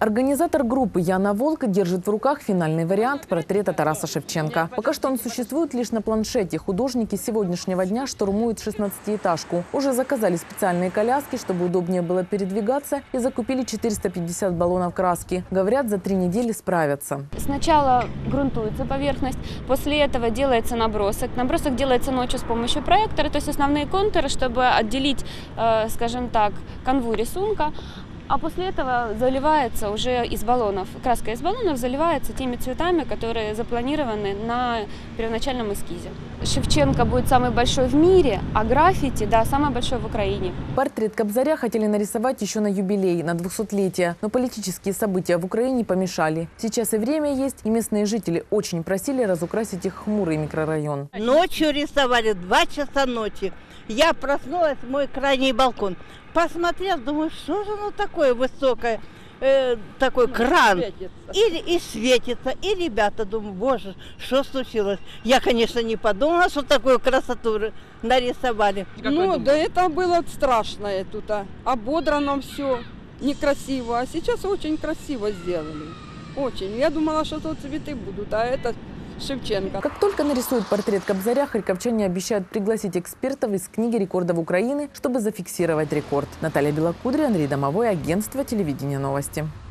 Организатор группы Яна Волк держит в руках финальный вариант портрета Тараса Шевченко. Пока что он существует лишь на планшете. Художники сегодняшнего дня штурмуют 16-этажку. Уже заказали специальные коляски, чтобы удобнее было передвигаться, и закупили 450 баллонов краски. Говорят, за 3 недели справятся. Сначала грунтуется поверхность, после этого делается набросок. Набросок делается ночью с помощью проектора, то есть основные контуры, чтобы отделить, скажем так, канву рисунка. А после этого заливается уже из баллонов. Краска из баллонов заливается теми цветами, которые запланированы на первоначальном эскизе. Шевченко будет самый большой в мире, а граффити, да, самый большой в Украине. Портрет Кобзаря хотели нарисовать еще на юбилей, на 200-летие. Но политические события в Украине помешали. Сейчас и время есть, и местные жители очень просили разукрасить их хмурый микрорайон. Ночью рисовали, 2 часа ночи. Я проснулась, мой крайний балкон. Посмотрел, думаю, что же оно такое высокое, такой кран. И светится. И ребята, думаю, боже, что случилось? Я, конечно, не подумала, что такую красоту нарисовали. Ну, да это было страшное тут, ободрано все, некрасиво. А сейчас очень красиво сделали. Очень. Я думала, что тут цветы будут, а это Шевченко. Как только нарисуют портрет Кобзаря, харьковчане обещают пригласить экспертов из книги рекордов Украины, чтобы зафиксировать рекорд. Наталья Белокудря, Андрей Домовой, агентство телевидения новости.